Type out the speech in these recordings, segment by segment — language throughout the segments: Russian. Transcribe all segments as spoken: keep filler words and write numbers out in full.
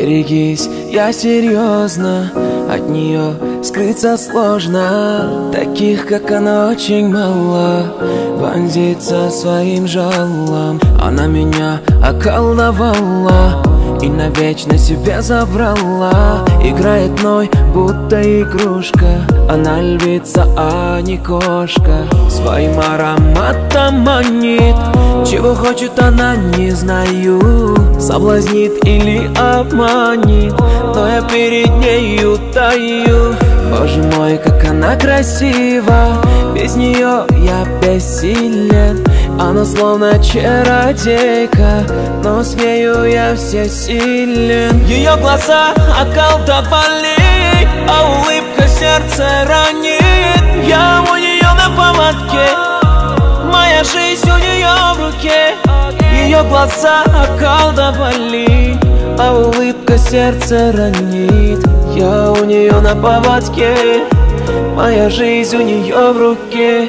Берегись, я серьезно, от нее скрыться сложно. Таких, как она, очень мало, вонзится своим жалом. Она меня околдовала и навечно себе забрала. Играет мной, будто игрушка. Она львица, а не кошка. Своим ароматом манит. Чего хочет она, не знаю. Соблазнит или обманет, но я перед нею таю. Боже мой, как она красива. Без нее я бессилен. Она словно чародейка, но с нею я всесилен. Ее глаза околдовали, а улыбка сердце ранит. Я у нее на поводке, моя жизнь у нее в руке. Ее глаза околдовали, а улыбка сердце ранит. Я у нее на поводке, моя жизнь у нее в руке.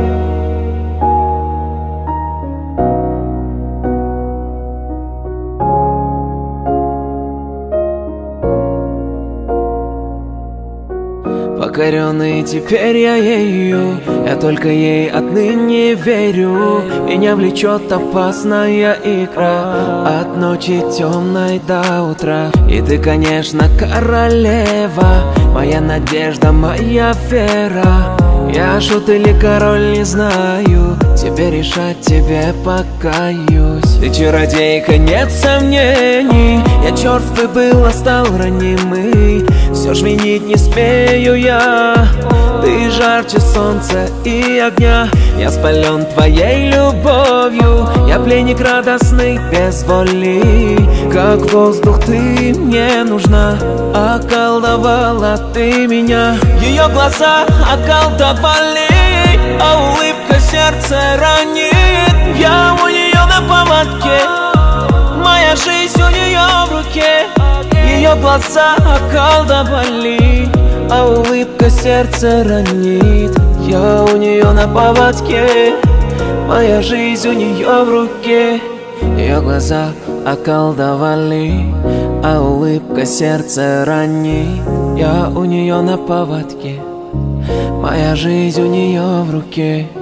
Покоренный теперь я ею, я только ей отныне верю. Меня влечет опасная игра от ночи темной до утра. И ты, конечно, королева, моя надежда, моя вера. Я шут или король, не знаю, тебе решать, тебе покаюсь. Ты чародейка, нет сомнений, я черствый был, а стал ранимый. Все ж винить не смею я, ты жарче солнца и огня. Я спален твоей любовью, я пленник радостный без воли. Как воздух ты мне нужна, околдовала ты меня. Ее глаза околдовали, а улыбка сердце ранит. Я у нее на поводке, моя жизнь у нее в руке. Ее глаза околдовали, а улыбка сердце ранит. Я у нее на поводке, моя жизнь у нее в руке. Ее глаза околдовали, а улыбка сердце ранит. Я у нее на поводке, моя жизнь у нее в руке.